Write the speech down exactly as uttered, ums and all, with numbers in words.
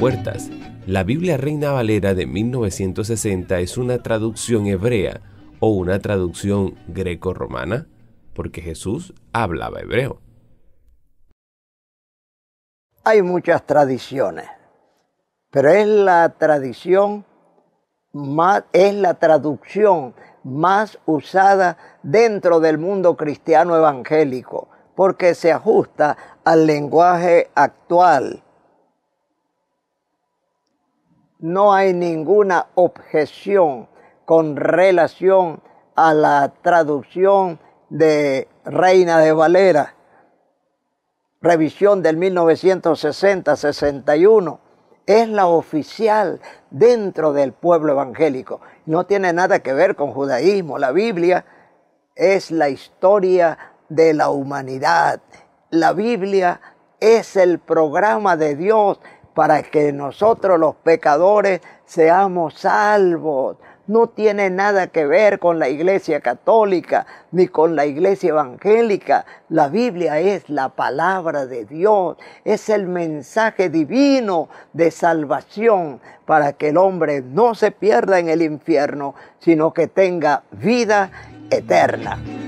puertas. La Biblia Reina Valera de mil novecientos sesenta es una traducción hebrea o una traducción greco-romana, porque Jesús hablaba hebreo. Hay muchas tradiciones, pero es la tradición más, es la traducción más usada dentro del mundo cristiano evangélico, porque se ajusta al lenguaje actual. No hay ninguna objeción con relación a la traducción de Reina de Valera, revisión del mil novecientos sesenta sesenta y uno. Es la oficial dentro del pueblo evangélico. No tiene nada que ver con judaísmo. La Biblia es la historia de la humanidad. La Biblia es el programa de Dios para que nosotros los pecadores seamos salvos. No tiene nada que ver con la Iglesia Católica ni con la Iglesia Evangélica. La Biblia es la palabra de Dios, es el mensaje divino de salvación para que el hombre no se pierda en el infierno, sino que tenga vida eterna.